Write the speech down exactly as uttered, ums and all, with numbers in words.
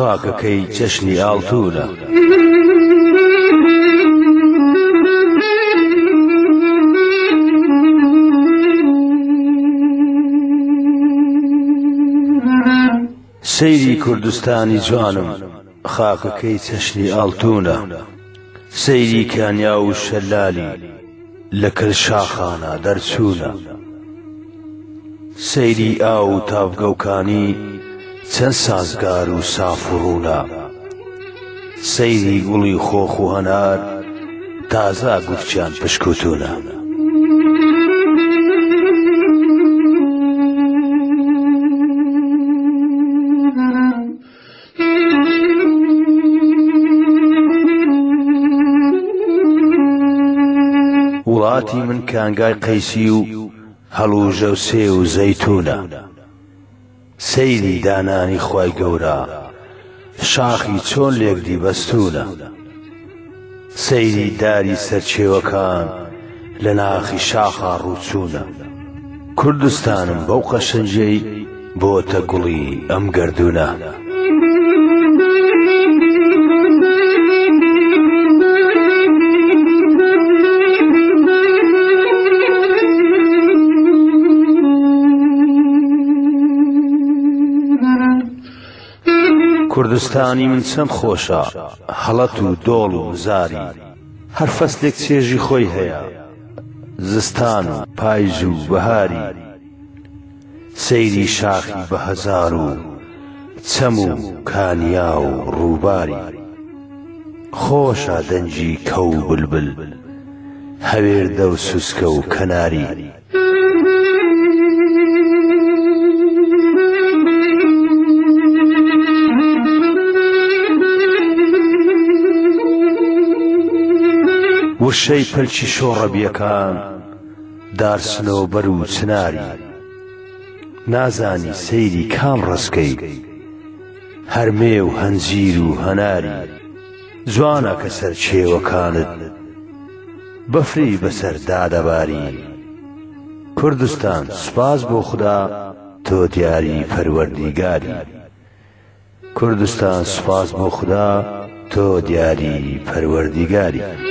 خاکەکەی جەشنی ئاڵتوونە. سەیری کوردستانی جوانم خاکەکەی چەشنی ئاڵتوونە، سەیری کانیا و شەلالی لە کەرشاخانە دەرچوونە، سەیری ئاو و تاڤگەوکانی چەند سازگار و ساف و ڕوونە، سەیری گوڵی خۆخ و هەنار تازە گوفچیان پشکوتونە. وڵاتی من کانگای قەیسی و هەڵوژە و سێ و زەیتونە، سەیری دانانی خوای گەورە شاخی چۆن لێکدی بەستونە، سەیری داری سەرچێوەکان لە ناخی شاخا ڕووچوونە. کوردستانم بەو قەشەنجەی بۆتە گوڵی ئەم گەردوونە. کوردستانی من چەند خۆشە، هەڵەت و دۆڵ و زاری، هەر فەسلێک چێژی خۆی هەیە، زستان و پاییز و بەهاری، سەیری شاخی بە هەزار و چەم و کانیا و ڕووباری، خۆشە دەنجی کە و بولبل، هەوێردە و سوسکە و کەناری. وشەی پەلکی شۆڕەبیەکان دارسنەوبەر و چناری، نازانی سەیری کام ڕستکەی هەرمێ و هەنجیر و هەناری، جوانە کە سەر چێوەکانت بەفری بەسەر دادەباری. کوردستان سوپاس بۆ خوددا تۆ دیاری پەروەردیگاری، کوردستان سوپاس بۆ خوددا تۆ دیاری پەروەردیگاری.